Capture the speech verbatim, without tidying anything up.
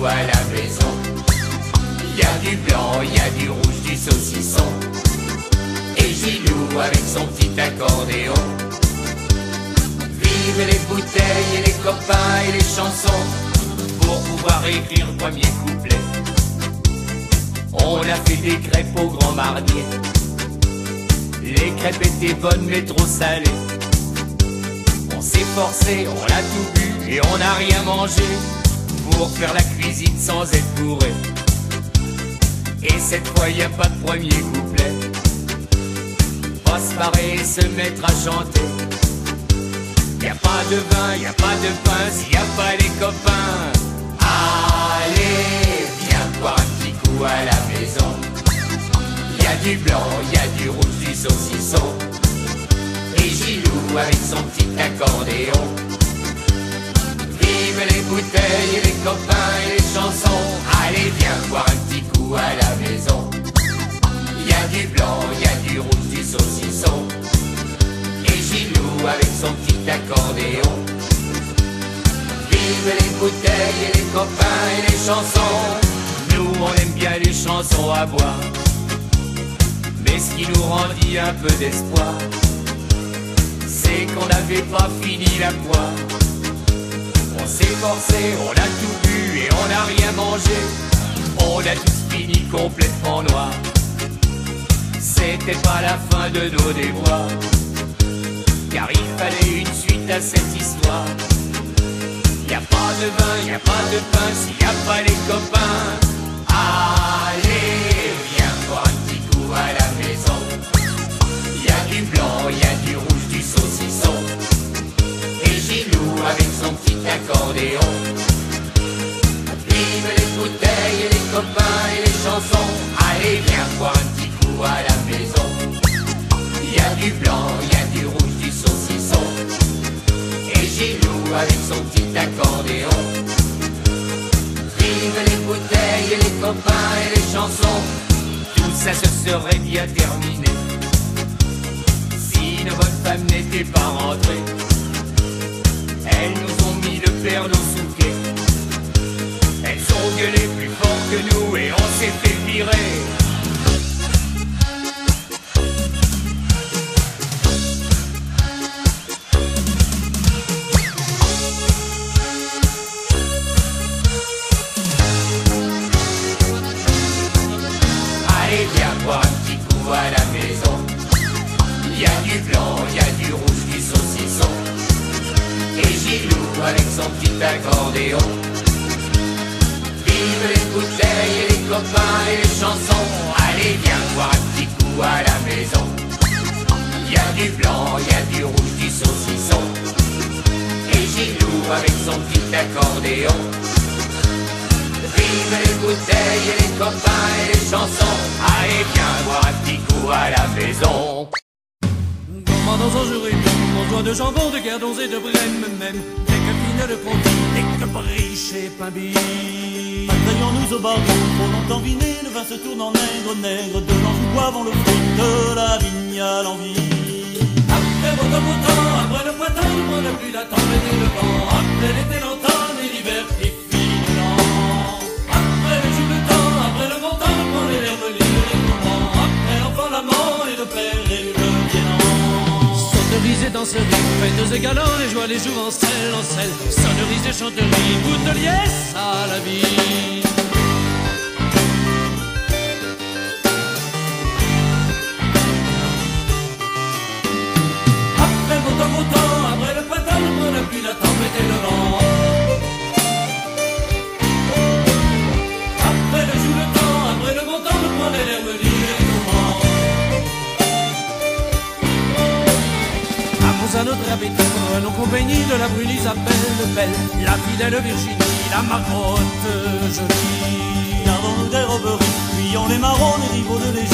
coup à la maison. Y a du blanc, y a du rouge, du saucisson. Et Gilou avec son petit accordéon. Vive les bouteilles et les copains et les chansons, pour pouvoir écrire le premier couplet. On a fait des crêpes au Grand Marnier. Les crêpes étaient bonnes mais trop salées. On s'est forcé, on a tout bu et on n'a rien mangé, pour faire la cuisine sans être bourré. Et cette fois y a pas de premier couplet. Pas se marrer et se mettre à chanter. Y a pas de vin, y a pas de pain, s'il y a pas les copains. Allez, viens boire un petit coup à la maison. Y a du blanc, y a du rouge, du saucisson. Et Gilou avec son petit accordéon. Vive les bouteilles et les copains et les chansons. Allez, viens boire un petit coup à la maison. Y a du blanc, y a du rouge, du saucisson. Et Gilou avec son petit accordéon. Vive les bouteilles et les copains et les chansons. Nous on aime bien les chansons à boire, mais ce qui nous rendit un peu d'espoir, c'est qu'on n'avait pas fini la poire. On s'est forcé, on a tout bu et on n'a rien mangé. On a tous fini complètement noirs. C'était pas la fin de nos déboires, car il fallait une suite à cette histoire. Y a pas de vin, y a pas de pain, s'il y a pas les copains. Allez, viens boire un petit coup à la maison. Y a du blanc, y a du rouge, du saucisson. Et Gilou avec son petit accordéon. Vive les bouteilles et les copains et les chansons. Allez, viens boire un petit coup à la maison. Y a du blanc, y a du rouge, du saucisson. Et Gilou avec son petit accordéon. Vive les bouteilles et les copains et les chansons. Tout ça se serait bien terminé si nos bonnes femmes n'étaient pas rentrées. Elles nous ont mis le perno sous pied. Elles ont gueulé plus fort que nous et on s'est fait virer. Allez, viens boire un petit coup à la maison. Y a du blanc, y a du rouge, du saucisson. Et Gilou avec son petit accordéon. Vive les bouteilles et les copains et les chansons. Allez, viens boire un petit coup à la maison. Y a du blanc, y a du rouge, du saucisson. Et Gilou avec son petit accordéon. Vive les bouteilles et les copains et les chansons. Allez, viens boire un petit coup à la maison. Dans un jury, bourgeois de jambon, de gardons et de brème, même des copines de conti, des capriches et pain bis. Atteignons-nous au barreau, trop longtemps viné, le vin se tourne en nègre, nègre, de l'ange nous boivons le fruit de la vigne à l'envie. Après votre beau temps, après le printemps, le mois de pluie, la tempête et le vent, après l'été l'automne et l'hiver qui finit lent. Après le jus de temps, après le bon temps, le prend les herbes libres et les tourments, après l'enfant, l'amant et le père et le violent. Sonneries et danseries, fêtes et galants, les joies, les jours en selle, en selle. Sonneries et chanteries, goûte de liesse à la vie. Après le beau temps, beau temps, après le printemps, le mois de pluie, la tempête et le vent. Après le jour, le temps, après le bon temps, le point des l'herbe libre et les tourments. À notre appétit, nos compagnies de la brune Isabelle Belle, la fidèle Virginie, la marmotte jolie. Gardons-nous des roberies, fuyons les marrons, les rivaux de léger.